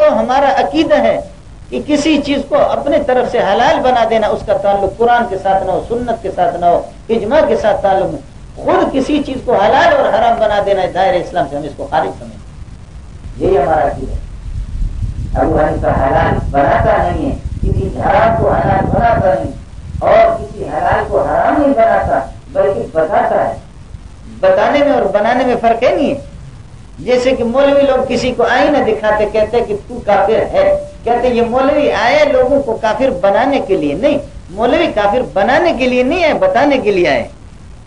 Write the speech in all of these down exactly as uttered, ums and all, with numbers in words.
تو ہمارا عقیدہ ہے کہ کسی چیز کو اپنے طرف سے حلال بنا دینا اس کا تعلق قرآن کے ساتھ نہ ہو، سنت کے ساتھ نہ ہو، اجماع کے ساتھ تعلق میں خود کسی چیز کو حلال اور حرام بنا دینا ہے دائرہ اسلام سے، ہم اس کو خارج سمجھیں، یہی ہمارا عقیدہ ہے۔ ابو حنیفہ حلال بناتا نہیں ہے، کسی حرام کو حلال بناتا نہیں اور کسی حلال کو حرام نہیں بناتا بلکہ بتاتا ہے۔ بتانے میں اور بنانے میں فرق ہے نہیں ہے۔ جیسے کہ مولوی لوگ کسی کو آئینہ دکھاتے کہتے کہ تو کافر ہے، کہتے یہ مولوی آئے لوگوں کو کافر بنانے کے لیے، نہیں، مولوی کافر بنانے کے لیے نہیں ہے، بتانے کے لیے آئے۔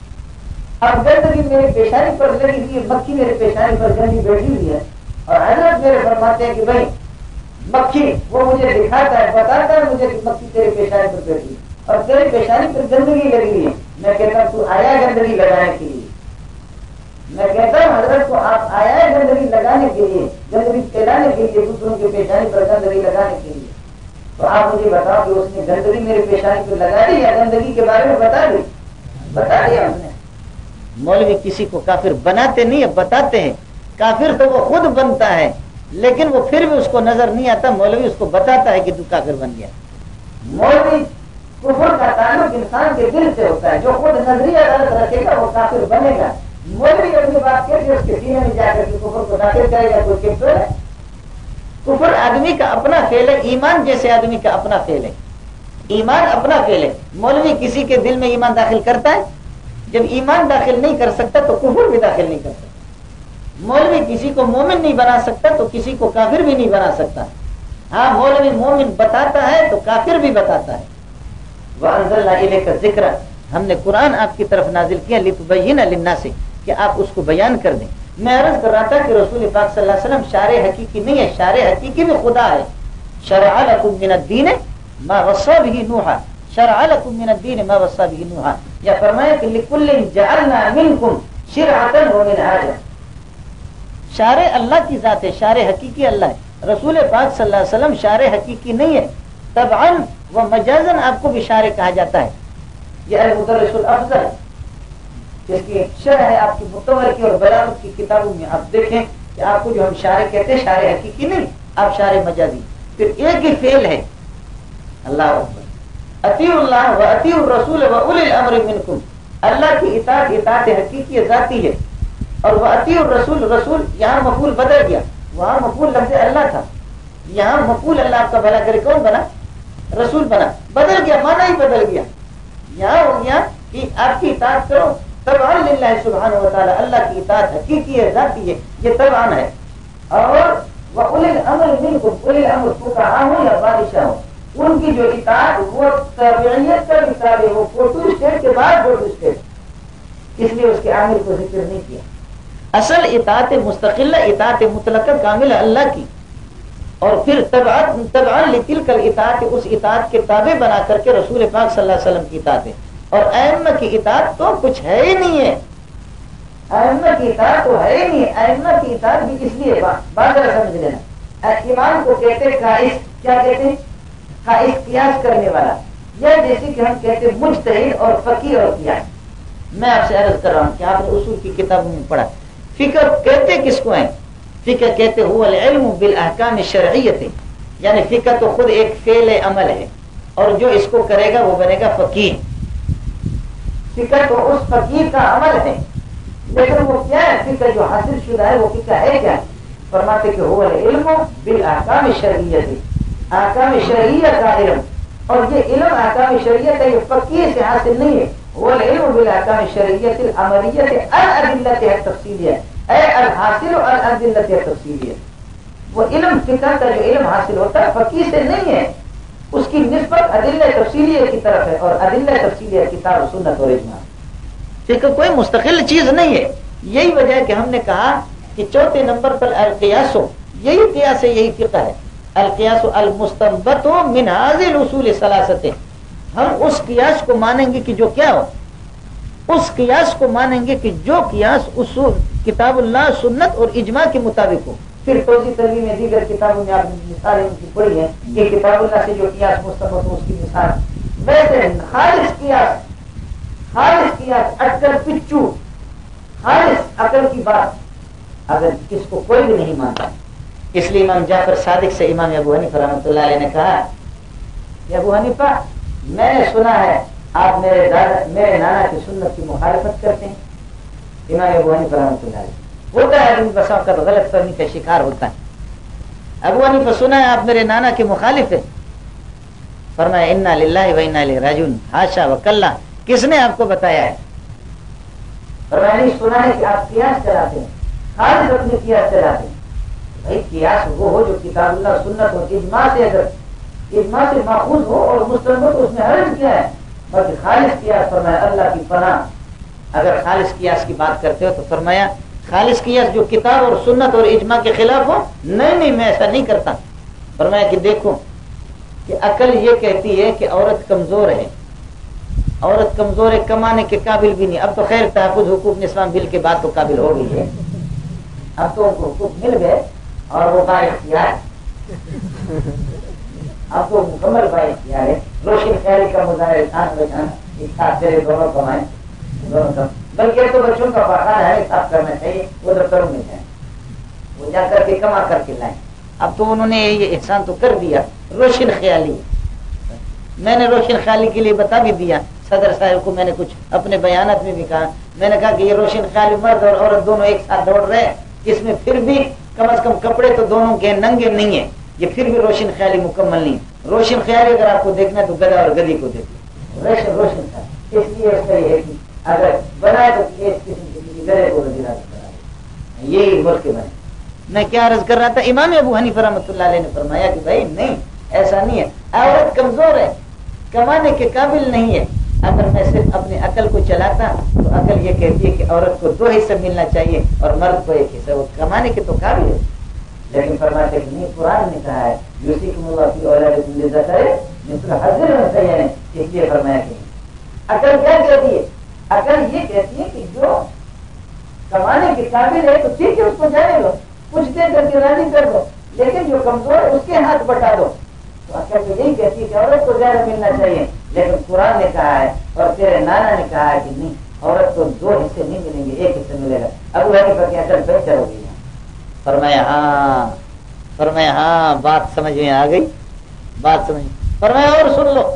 اب گندگی میرے پیشانی پر لگی ہوئی ہے، مکھی میرے پیشانی پر گندی بیٹھی ہوئی ہے اور حضرت میرے فرماتے ہیں کہ بھائی مکھی وہ مجھے دکھاتا ہے، بتاتا ہے مجھے کہ مکھی تیرے پیشانی پر بیٹھی ہے اور تیرے پیشانی پر گندگی لگی ہوئی ہے، میں کہتا ہوں تو آیا گندگی لگانے کے لیے، میں کہتا ہوں حضرت کو آپ آیا ہے گندگی لگانے کے لیے، گندگی پھیلانے کے لیے، دوسروں کے پیشانی پر گندگی لگانے کے لیے، تو آپ مجھے بتاؤ کہ اس نے گندگی میرے پیشانی پر لگا دی یا گندگی کے بارے میں بتا دی؟ بتا دیا اس نے۔ مولوی کسی کو کافر بناتے نہیں ہے، بتاتے ہیں۔ کافر تو وہ خود بنتا ہے لیکن وہ پھر بھی اس کو نظر نہیں آتا، مولوی اس کو بتاتا ہے کہ تو کافر بن گیا۔ مولوی کفر کا تعلق انسان کے دل سے ہوتا ہے، جو خود نظریہ غلط رکھے گا وہ کافر بنے گا۔ مولوی اپنی بات کہتے اس کے سینے میں جا کر کے کفر کو داخل کرے گا، کوئی کفر ہے؟ کفر آدمی کا اپنا فعل ہے، ایمان جیسے آدمی کا اپنا فعل ہے، ایمان اپنا فعل ہے۔ مولوی کسی کے دل میں ایمان داخل کرتا ہے؟ جب ایمان داخل نہیں کر سکتا تو کفر بھی داخل نہیں کر سکتا۔ مولوی کسی کو مومن نہیں بنا سکتا تو کسی کو کافر بھی نہیں بنا سکتا۔ ہاں مولوی مومن بتاتا ہے تو کافر بھی بتاتا ہے۔ وَأَنزَلْنَا إِلَيْكَ الذِّكْرَ، ہم نے قرآن آپ کی طرف نازل کیا، لِتُبَيِّنَ لِلنَّاسِ، کہ آپ اس کو بیان کر دیں۔ میں عرض کر رہا تھا کہ رسول پاک صلی اللہ علیہ وسلم شارع حقیقی نہیں ہے، شارع حقیقی بھی خدا ہے۔ شرع لکم من الدین ما وصى به نوحا، شرع لکم من الدین ما وصى به نوحا، یا فرمایا کہ لکل جعلنا منکم شرعۃ ومنہاجا۔ شارع اللہ کی ذات ہے، شارع حقیقی اللہ ہے۔ رسول پاک صلی اللہ علیہ وسلم شارع حقیقی نہیں ہے، طبعاً و مجازاً آپ کو بھی شارع کہا جاتا ہے۔ یہ المدرس الافضل جس کی شرح ہے آپ کی متور کی اور بلاغت کی کتابوں میں، آپ دیکھیں کہ آپ کو جو ہم شارع کہتے ہیں شارع حقیقی نہیں، آپ شارع مجازی۔ پھر ایک ہی فعل ہے، اللہ اکبر، اطیعوا اللہ و اطیعوا الرسول و اولی الامر منکم، اللہ کی اطاعت اطاعت حقیقی ذاتی ہے، اور وہ اطیعوا الرسول، رسول یہاں مفعول بدل گیا، وہاں مفعول لفظ اللہ تھا، یہاں مفعول اللہ آپ کا بھلا کرے کون بنا؟ رسول بنا، بدل گیا، معنی ہی بدل گیا۔ یہاں ہو گیا کہ آپ کی اطاعت کرو تبعاً للہ سبحانہ و تعالی، اللہ کی اطاعت حقیقی ہے، ذاتی ہے، یہ تبعاً ہے۔ اور وَأُولِي الْأَمْرِ مِنْكُمْ، اولی الامر فقہا ہوں یا بادشاہ ہوں، ان کی جو اطاعت وہ تابعیت کا مثال ہے، وہ فوٹو اسٹیٹ کے بعد فوٹو اسٹیٹ، اس لیے اس کے عامل کو ذکر نہیں کیا۔ اصل اطاعت مستقلہ، اطاعت مطلقہ کامل اللہ کی، اور پھر تبعاً لتلک الاطاعت، اس اطاعت کے تابع بنا کر کے رسول پاک صلی اللہ علیہ وسلم کی اطاعت ہے۔ اور ائمہ کی اطاعت تو کچھ ہے ہی نہیں ہے، ائمہ کی اطاعت تو ہے ہی نہیں ہے۔ ائمہ کی اطاعت بھی اس لیے بات ذرا سمجھ لینا، امام کو کہتے قائس، کیا کہتے ہیں؟ قائس، قیاس کرنے والا، یا جیسے کہ ہم کہتے مجتہد اور فقیہ اور قیاس۔ میں آپ سے عرض کر رہا ہوں کہ آپ نے اصول کی کتابوں میں پڑھا، فقہ کہتے کس کو ہیں؟ فقہ کہتے هو العلم بالاحکام الشرعیۃ، یعنی فقہ تو خود ایک فعل عمل ہے، اور جو اس کو کرے گا وہ بنے گا فقیہ۔ فقہ تو اس فقیہ کا عمل ہے، لیکن وہ کیا ہے؟ فقہ جو حاصل شدہ ہے وہ فقہ ہے کیا؟ فرماتے کہ هو العلم بالاحکام الشرعیۃ، احکام شرعیہ کا علم، اور یہ علم احکام شرعیہ کا یہ فقیہ سے حاصل نہیں ہے۔ هو العلم بالاحکام الشرعیۃ العملیۃ الادلۃ التفصیلیہ، اے الحاصل الادلۃ التفصیلیہ، وہ علم فقہ کا جو علم حاصل ہوتا ہے فقیہ سے نہیں ہے، اس کی نسبت ادلہ تفصیلیہ کی طرف ہے، اور ادلہ تفصیلیہ کتاب و سنت اور اجماع۔ فقہ کوئی مستقل چیز نہیں ہے۔ یہی وجہ ہے کہ ہم نے کہا کہ چوتھے نمبر پر القیاس، یہی قیاس ہے، یہی فقہ ہے۔ القیاس المستنبط من هذه الاصول الثلاثه، ہم اس قیاس کو مانیں گے کہ جو کیا ہو، اس قیاس کو مانیں گے کہ جو قیاس اصول کتاب اللہ، سنت اور اجماع کے مطابق ہو۔ پھر توضیح ترغیب میں دیگر کتابوں میں آپ نے مثالیں ان کی پڑھی ہیں کہ کتاب اللہ سے جو قیاس مستنبط ہو اس کی مثال، ویسے خالص قیاس، خالص قیاس اٹکل پچو، خالص عقل کی بات، اگر کس کو کوئی بھی نہیں مانتا، اس لیے امام جعفر صادق سے امام ابو حنیفہ رحمۃ اللہ علیہ نے کہا کہ ابو حنیفہ میں نے سنا ہے آپ میرے دادا میرے نانا کی سنت کی مخالفت کرتے ہیں. امام ابو حنیفہ رحمۃ اللہ علیہ ہوتا ہے آدمی بسا کا غلط فہمی کا شکار ہوتا ہے. ابو حنیفہ سنا ہے آپ میرے نانا کے مخالف ہیں. فرمایا انا للہ و انا الیہ راجعون. ہاشا وکلا. کس نے آپ کو بتایا ہے؟ فرمایا نہیں سنا ہے کہ آپ قیاس چلاتے ہیں, خالص اپنے قیاس چلاتے ہیں. بھائی قیاس وہ ہو جو کتاب اللہ سنت اور اجماع سے اگر اجماع سے ماخوذ ہو اور مستند ہو تو اس میں حرج کیا ہے؟ بلکہ خالص قیاس فرمایا اللہ کی پناہ. اگر خالص قیاس کی بات کرتے ہو تو فرمایا خالص قیاس جو کتاب اور سنت اور اجماع کے خلاف ہو, نہیں نہیں میں ایسا نہیں کرتا. فرمایا کہ دیکھو کہ عقل یہ کہتی ہے کہ عورت کمزور ہے, عورت کمزور ہے, کمانے کے قابل بھی نہیں. اب تو خیر تحفظ حقوق نسواں بل کے بعد تو قابل ہو گئی ہے, اب تو ان کو حقوق مل گئے اور وہ بااختیار ہے, اب تو مکمل بااختیار ہے. روشن خیالی کا مظاہرہ خان بچانا تیرے دونوں کمائیں دونوں کم, بلکہ تو بچوں کا پاخانہ ہے صاف کرنا چاہیے, وہ دفتروں میں جائیں, وہ جا کر کے کما کر کے لائیں. اب تو انہوں نے یہ احسان تو کر دیا. روشن خیالی میں نے روشن خیالی کے لیے بتا بھی دیا صدر صاحب کو. میں نے کچھ اپنے بیانات میں بھی کہا, میں نے کہا کہ یہ روشن خیالی مرد اور عورت دونوں ایک ساتھ دوڑ رہے ہیں, اس میں پھر بھی کم از کم کپڑے تو دونوں کے ننگے نہیں ہیں, یہ پھر بھی روشن خیالی مکمل نہیں. روشن خیالی اگر آپ کو دیکھنا ہے تو گدھا اور گدھی کو دیکھیں. روشن روشن خیالی اس لیے اس کا یہ ہے کہ اگر بنائے تو یہ کسی گدھے کو گدھا بنائے, یہی ملک کے بنے. میں کیا عرض کر رہا تھا, امام ابو حنیفہ رحمۃ اللہ علیہ نے فرمایا کہ بھائی نہیں ایسا نہیں ہے, عورت کمزور ہے, کمانے کے قابل نہیں ہے. اگر میں صرف اپنی عقل کو چلاتا تو عقل یہ کہتی ہے کہ عورت کو دو حصے ملنا چاہیے اور مرد کو ایک حصہ, وہ کمانے کے تو قابل ہے. لیکن فرماتے کہ نہیں, قرآن نے کہا ہے یوصیکم اللہ فی اولادکم للذکر مثل حظ الانثیین. اس لیے فرمایا کہ عقل کیا کہتی ہے؟ عقل یہ کہتی ہے کہ جو کمانے کے قابل ہے تو ٹھیک ہے اس کو جانے دو, کچھ دے کر کے راضی کر دو, لیکن جو کمزور ہے اس کے ہاتھ بٹا دو. تو عقل تو یہی کہتی ہے کہ عورت کو زیادہ ملنا چاہیے, لیکن قرآن نے کہا ہے اور تیرے نانا نے کہا ہے کہ نہیں, عورت کو دو حصے نہیں ملیں گے, ایک حصے ملے گا. ابو حنیفہ کی عقل بہتر ہوگی. فرمایا ہاں, فرمایا ہاں بات سمجھ میں آ گئی, بات سمجھ. فرمایا اور سن لو,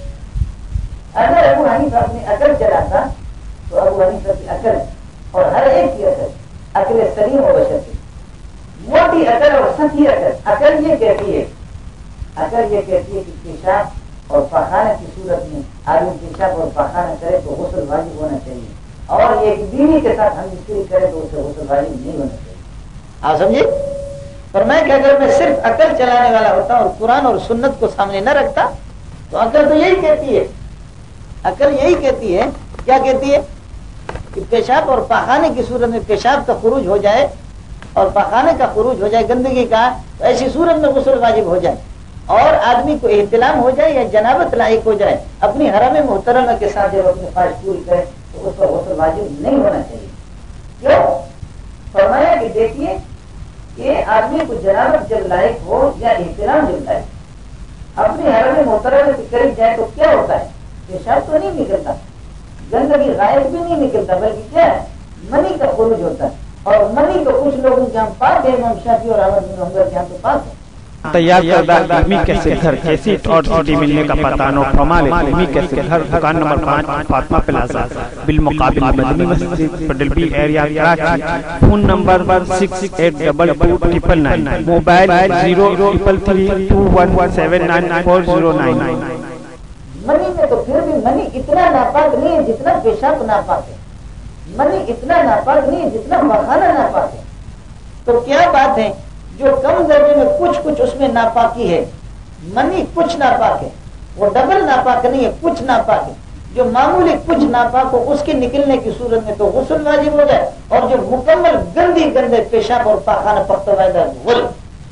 اگر ابو حنیفہ اپنی عقل چلاتا تو ابو حنیفہ کی عقل اور ہر ایک کی عقل عقل سلیم و بشر کی موٹی عقل اور سچی عقل. عقل یہ کہتی ہے عقل یہ کہتی ہے کہ پیشاب اور پاخانہ کی صورت میں آدمی پیشاب اور پاخانہ کرے تو غسل واجب ہونا چاہیے, اور یہ بیوی کے ساتھ ہم مستری کرے تو اسے غسل واجب نہیں ہونا چاہیے. آپ سمجھے؟ فرمایا کہ اگر میں صرف عقل چلانے والا ہوتا اور قرآن اور سنت کو سامنے نہ رکھتا تو عقل تو یہی کہتی ہے, عقل یہی کہتی ہے, کیا کہتی ہے کہ پیشاب اور پاخانے کی صورت میں پیشاب کا خروج ہو جائے اور پاخانے کا خروج ہو جائے گندگی کا, تو ایسی صورت میں غسل واجب ہو جائے اور آدمی کو احتلام ہو جائے یا جنابت لاحق ہو جائے, اپنی حرم محترمہ کے ساتھ جب اپنی خواہش پوری کرے تو اس پر غسل واجب نہیں ہونا چاہیے. کیوں؟ فرمایا کہ دیکھیے کہ آدمی کو جنابت جب لائق ہو یا احترام جب لائق, اپنی حرم محترمہ کے قریب جائے تو کیا ہوتا ہے؟ پیشاب تو نہیں نکلتا, گندگی غائب بھی نہیں نکلتا, بلکہ کیا ہے منی کا خروج ہوتا ہے. اور منی تو کچھ لوگوں کے ہم پاک ہے, امام شافعی اور احمد بن حنبل کے ہم تو پاک ہے. تیار کردہ علمی کیسٹ گھر کیسٹ اور سی ڈی ملنے کا پتہ نو فرمال علمی کیسٹ گھر, دکان نمبر پانچ, فاطمہ پلازا, بالمقابل مدنی مسجد, پڈلبی area, Karachi. Phone number six eight double two triple nine, mobile zero triple three two one seven nine four zero nine. منی میں تو پھر بھی منی اتنا ناپاک نہیں ہے جتنا پیشاب ناپاک ہے, منی اتنا ناپاک نہیں ہے جتنا پاخانہ ناپاک ہے. تو کیا بات ہے جو کم درجے میں کچھ کچھ اس میں ناپاکی ہے, منی کچھ ناپاک ہے, وہ ڈبل ناپاک نہیں ہے, کچھ ناپاک ہے. جو معمولی کچھ ناپاک ہو اس کے نکلنے کی صورت میں تو غسل واجب ہو جائے, اور جو مکمل گندی گندے پیشاب اور پاخانہ پختہ غل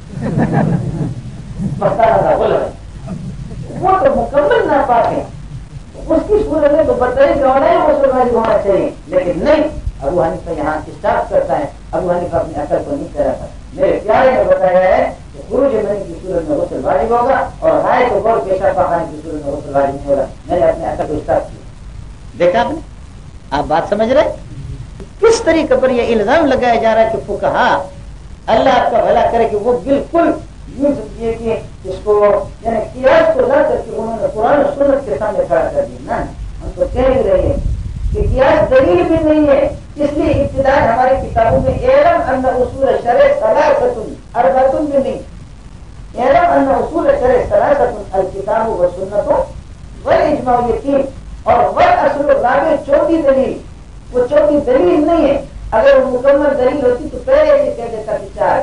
غل ہے وہ تو مکمل ناپاک ہے, اس کی صورت میں تو بتائی گوڑا ہے غسل واجب ہونا چاہیے. لیکن نہیں, ابو حنیفہ یہاں اسٹارٹ کرتا ہے, ابو حنیفہ اپنی عقل کو نہیں کراتا. میرے پیارے نے بتایا ہے کہ خروج منی کی صورت میں غسل واجب ہوگا اور ہائے تو غور پیشاب پاخانے کی صورت میں غسل واجب نہیں ہوگا. میں نے اپنے عقل کو اسٹارٹ کیا. دیکھا آپ نے, آپ بات سمجھ رہے کس طریقے پر یہ الزام لگایا جا رہا ہے کہ فقہا اللہ آپ کا بھلا کرے کہ وہ بالکل یوں سمجھیے کہ اس کو یعنی قیاس کو لا کر کے انہوں نے قرآن و سنت کے سامنے کھڑا کر دیا نا. ہم تو کہہ ہی رہے ہیں کہ قیاس دلیل بھی نہیں ہے. اس لیے ابتدا ہماری کتابوں میں اعلم ان اصول شرع ثلاثۃ اربعۃ بھی نہیں. اعلم ان اصول شرع ثلاثۃ الکتاب والسنۃ والاجماع یہ تین اور والاصل الرابع چوتھی دلیل. وہ چوتھی دلیل نہیں ہے. اگر وہ مکمل دلیل ہوتی تو پہلے سے کہہ دیتا کہ چار.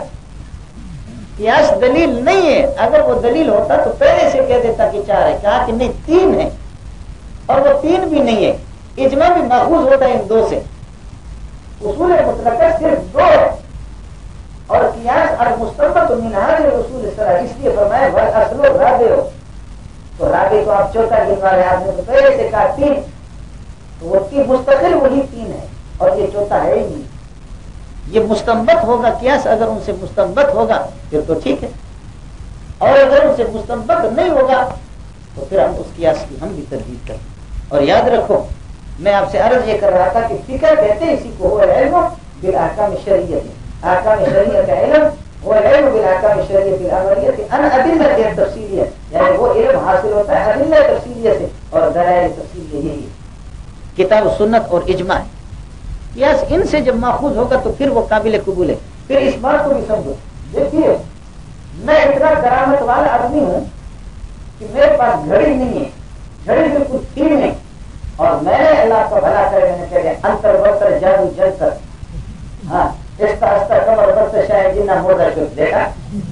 قیاس دلیل نہیں ہے. اگر وہ دلیل ہوتا تو پہلے سے کہہ دیتا کہ چار ہے. کہا کہ نہیں تین ہے اور وہ تین بھی نہیں ہے. اجماع بھی ماخوذ ہوتا ہے ان دو سے. اصول مطلقہ صرف دو ہے اور قیاس اور مستنبط من هذه الاصول الثلاث. اس لیے فرمایا والاصل الرابع. تو رابع کو آپ چوتھا گنوا رہے ہیں. آپ نے تو پہلے سے کہا تین. تو وہ تین مستقل وہی تین ہے اور یہ چوتھا ہے ہی نہیں. یہ مستنبط ہوگا قیاس. اگر ان سے مستنبط ہوگا پھر تو ٹھیک ہے اور اگر ان سے مستنبط نہیں ہوگا تو پھر ہم اس قیاس کی ہم بھی تردید کریں. اور یاد رکھو میں آپ سے عرض یہ کر رہا تھا کہ فکر کہتے ہیں اسی کو ہوا علم بالاحکام الشرعیہ. احکام شرعیہ کا علم وہ علم بالاحکام الشرعیہ العملیہ ان ادلہ تفصیلیہ. یعنی وہ علم حاصل ہوتا ہے ادلہ تفصیلیہ سے اور دلائل تفصیلیہ یہی کتاب سنت اور اجماع. قیاس ان سے جب ماخوذ ہوگا تو پھر وہ قابل قبول ہے. پھر اس بات کو بھی سمجھو. دیکھیے میں اتنا کرامت والا آدمی ہوں کہ میرے پاس گھڑی نہیں ہے. گھڑی میں کچھ تھی نہیں اور میں نے اللہ کا بھلا کرے میں نے کہا انتر برتر جادو جل کر ہاں استا استا کمر برتر شاید جنہ مودا شد دیکھا.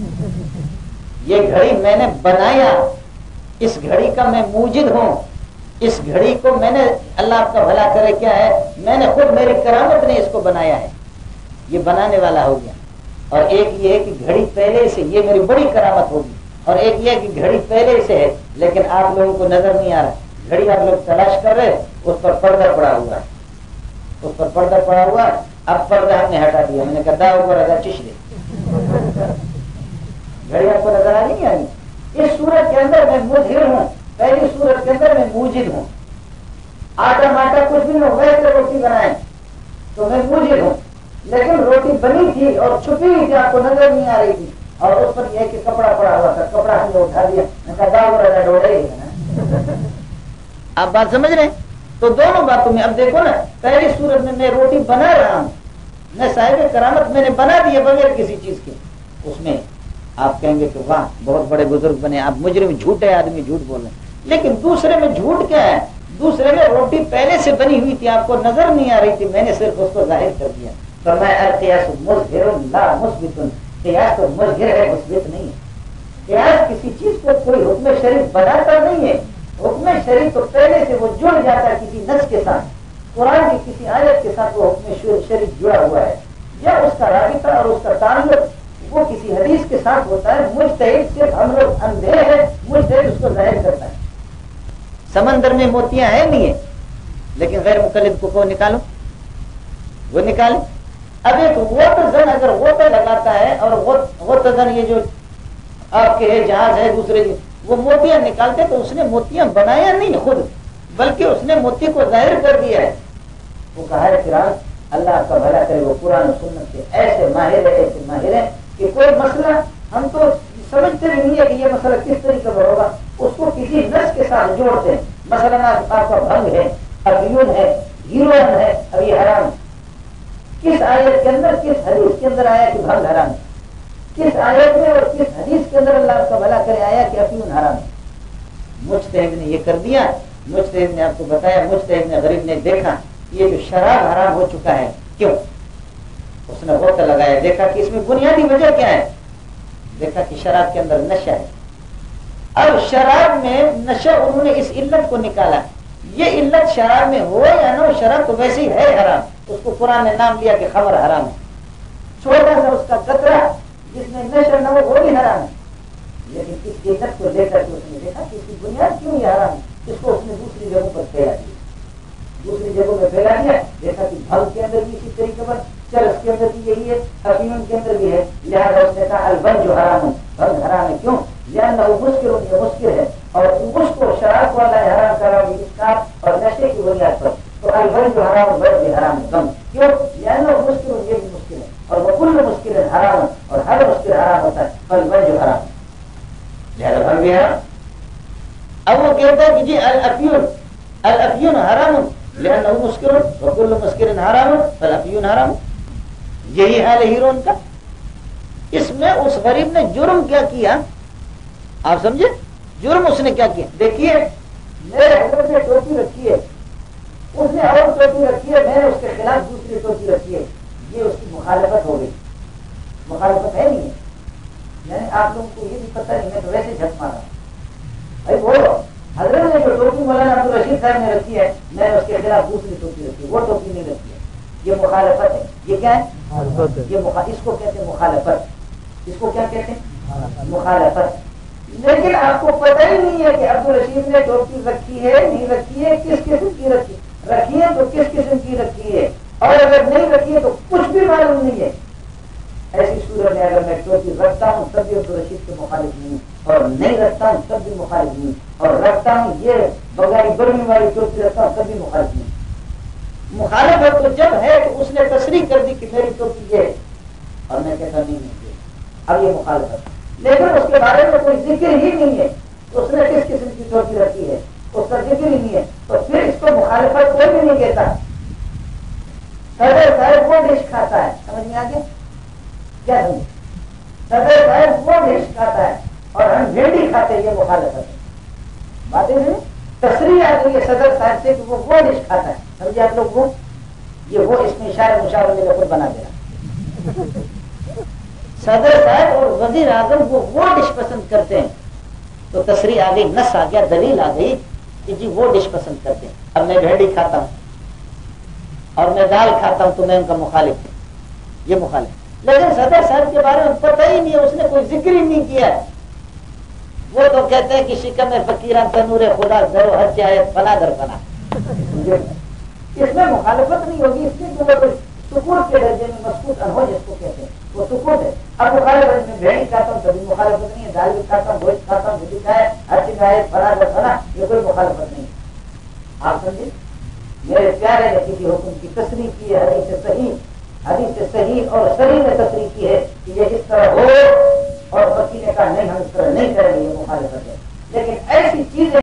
یہ گھڑی میں نے بنایا. اس گھڑی کا میں موجد ہوں. اس گھڑی کو میں نے اللہ آپ کا بھلا کرے کیا ہے میں نے خود میری کرامت نے اس کو بنایا ہے. یہ بنانے والا ہو گیا. اور ایک یہ ہے کہ گھڑی پہلے سے یہ میری بڑی کرامت ہوگی. اور ایک یہ کہ گھڑی پہلے سے ہے لیکن آپ لوگوں کو نظر نہیں آ رہا. گھڑی آپ لوگ تلاش کر رہے اس پر پردہ پڑا ہوا ہے. اس پر پردہ پڑا ہوا. اب پردہ ہم نے ہٹا دیا. میں نے کہا داؤ کو رضا چش دے. گھڑی آپ کو نظر آ نہیں آئی. اس صورت کے اندر میں مظہر ہوں. پہلی صورت کے اندر میں موجد ہوں. آٹا ماٹا کچھ بھی نہ ویسے روٹی بنائیں تو میں موجد ہوں. لیکن روٹی بنی تھی اور چھپی ہوئی تھی آپ کو نظر نہیں آ رہی تھی اور اس پر یہ کہ کپڑا پڑا ہوا تھا. کپڑا ہم نے اٹھا دیا. میں کہا داؤ رضا ڈوڑے ہی ہے. آپ بات سمجھ رہے ہیں. تو دونوں باتوں میں اب دیکھو نا پہلی صورت میں میں روٹی بنا رہا ہوں. میں صاحب کرامت میں نے بنا دی ہے بغیر کسی چیز کے. اس میں آپ کہیں گے کہ واہ بہت بڑے بزرگ بنے. آپ مجرم جھوٹے آدمی جھوٹ بول رہے ہیں. لیکن دوسرے میں جھوٹ کیا ہے. دوسرے میں روٹی پہلے سے بنی ہوئی تھی آپ کو نظر نہیں آ رہی تھی. میں نے صرف اس کو ظاہر کر دیا. فرمایا القیاس مظہر لا مثبت. قیاس تو مظہر ہے مثبت نہیں ہے. قیاس کسی چیز کو کوئی حکم شریف بناتا نہیں ہے. حکم شریف تو پہلے سے وہ جڑ جاتا ہے کسی نص کے ساتھ. قرآن کی کسی آیت کے ساتھ وہ حکم شریف جڑا ہوا ہے یا اس کا رابطہ اور اس کا تعلق وہ کسی حدیث کے ساتھ ہوتا ہے. مجتہد صرف ہم لوگ اندھے ہیں. مجتہد اس کو ظاہر کرتا ہے. سمندر میں موتیاں ہیں نہیں ہے لیکن غیر مقلد کو کو نکالو وہ نکالے. اب ایک غوطہ اگر غوطہ لگاتا ہے اور غوطہ یہ جو آپ کے جہاز ہے دوسرے وہ موتیاں نکالتے تو اس نے موتیاں بنایا نہیں خود بلکہ اس نے موتی کو ظاہر کر دیا ہے. وہ کہا ہے فرعون اللہ کا بھلا کرے وہ قرآن و سنت کے ایسے ماہر ہے ایسے ماہر ہے کہ کوئی مسئلہ ہم تو سمجھتے بھی نہیں ہے کہ یہ مسئلہ کس طریقے پر ہوگا. اس کو کسی نس کے ساتھ جوڑتے ہیں. مثلا آپ کا بھنگ ہے افیون ہے ہیروئن ہے اب یہ حرام. کس آیت کے اندر کس حدیث کے اندر آیا کہ بھنگ حرام ہے. کس آیت میں اور کس حدیث کے اندر اللہ کا بھلا کرے آیا کہ افیون حرام ہے. مجتہد نے یہ کر دیا. مجتہد نے آپ کو بتایا. مجتہد نے غریب نے دیکھا یہ جو شراب حرام ہو چکا ہے کیوں. اس نے غوطہ لگایا دیکھا کہ اس میں بنیادی وجہ کیا ہے. دیکھا کہ شراب کے اندر نشہ ہے. اب شراب میں نشہ انہوں نے اس علت کو نکالا. یہ علت شراب میں ہو یا نہ ہو شراب تو ویسے ہی ہے حرام. اس کو قرآن نے نام لیا کہ خمر حرام ہے. چھوٹا سا اس کا قطرہ جس میں نشہ نہ ہو وہ بھی حرام ہے. لیکن اس علت کو لے کر کے اس نے دیکھا کہ اس کی بنیاد کیوں یہ حرام ہے. اس کو اس نے دوسری جگہوں پر پھیلا دیا. دوسری جگہوں میں پھیلا دیا. دیکھا کہ بھنگ کے اندر بھی اسی طریقے پر چرس کے اندر بھی یہی ہے افیون کے اندر بھی ہے. لہٰذا اس نے کہا البن جو حرام ہے بھنگ حرام ہے. کیوں لہٰذا وہ مسکر یہ مسکر ہے اور اس کو شراب والا حرام کرا اسکار اور نشے کی بنیاد پر. تو البن جو حرام ہے بن بھی حرام ہے. کیوں لہٰذا وہ مسکر یہ بھی مسکر ہے اور وہ کل مسکر حرام اور ہر مسکر حرام ہوتا ہے پھل بن جو حرام لہذا پھل بھی حرام. اب وہ کہتا ہے کہ جی الافیون الافیون حرام لأنه مسکر وکل مسکر حرام فالافیون حرام. یہی حال ہے ہیرون کا. اس میں اس غریب نے جرم کیا کیا آپ سمجھے؟ جرم اس نے کیا کیا؟ دیکھیے میرے حضرت نے ٹوپی رکھی ہے, اس نے اور ٹوپی رکھی ہے, میں نے اس کے خلاف دوسری ٹوپی رکھی ہے, یہ اس کی مخالفت ہو گئی. مخالفت ہے نہیں ہے. یعنی آپ لوگوں کو یہ بھی پتہ نہیں, میں تو ویسے جھک مارا بھائی بولو. حضرت نے جو ٹوپی مولانا عبد الرشید صاحب نے رکھی ہے, میں نے اس کے خلاف دوسری ٹوپی رکھی ہے, وہ ٹوپی نہیں رکھی ہے. یہ مخالفت ہے. یہ کیا ہے؟ یہ مخ... اس کو کہتے ہیں مخالفت. اس کو کیا کہتے ہیں؟ مخالفت. لیکن آپ کو پتہ ہی نہیں ہے کہ عبد الرشید نے ٹوپی رکھی ہے نہیں رکھی ہے, کس قسم کی رکھی رکھی ہے تو کس قسم کی رکھی ہے, اور اگر نہیں رکھی ہے تو کچھ بھی معلوم نہیں ہے. ایسی صورت میں اگر میں ٹوپی رکھتا ہوں تب بھی عبد الرشید کے مخالف نہیں, اور نہیں رکھتا ہوں تب بھی مخالف نہیں, اور رکھتا ہوں یہ بغیر برمی والی ٹوپی رکھتا ہوں تب بھی مخالف نہیں. مخالفت تو جب ہے کہ اس نے تصریح کر دی کہ میری ٹوپی یہ ہے اور میں کہتا نہیں نہیں, اب یہ مخالفت. لیکن اس کے بارے میں کوئی ذکر ہی نہیں ہے, اس نے کس قسم کی ٹوپی رکھی ہے اس کا ذکر ہی نہیں ہے, تو پھر اس کو مخالفت کوئی بھی نہیں کہتا. صدر صاحب وہ ڈش کھاتا ہے, سمجھ میں آ گیا کیا سمجھ؟ صدر صاحب وہ ڈش کھاتا ہے اور ہم بھنڈی کھاتے ہیں, یہ مخالفت ہے. باتیں نہیں تصریح آ گئی ہے صدر صاحب سے کہ وہ وہ ڈش کھاتا ہے, سمجھے آپ لوگ؟ وہ یہ وہ اس میں اشارہ مشاورے میں خود بنا دیا. صدر صاحب اور وزیر اعظم وہ وہ ڈش پسند کرتے ہیں, تو تصریح آ گئی, نص آ گیا, دلیل آ گئی کہ جی وہ ڈش پسند کرتے ہیں. اب میں بھیڑی کھاتا ہوں اور میں دال کھاتا ہوں تو میں ان کا مخالف ہوں, یہ مخالف. لیکن صدر صاحب کے بارے میں پتہ ہی نہیں ہے, اس نے کوئی ذکر ہی نہیں کیا ہے. وہ تو کہتے ہیں کہ شکم فقیران تنور خدا ذرو ہر چاہے فنا در فنا. اس میں مخالفت نہیں ہوگی, اس میں سکون کے درجے میں مسکوت انہو جس کو کہتے ہیں وہ سکون ہے. اب مخالفت میں بھیڑی کھاتا ہوں کبھی مخالفت نہیں ہے, دال بھی کھاتا ہوں, گوشت کھاتا ہوں, بھی کھایا ہر چیز آئے فنا در فنا, یہ کوئی مخالفت نہیں. آپ سمجھے؟ میرے پیارے نے کسی حکم کی تصریح کی ہے, حدیث صحیح حدیث صحیح اور صحیح میں تصریح کی ہے کہ یہ اس طرح ہو, اور وکیل نے کہا نہیں ہم اس طرح نہیں کریں گے, یہ مخالفت ہے. لیکن ایسی چیزیں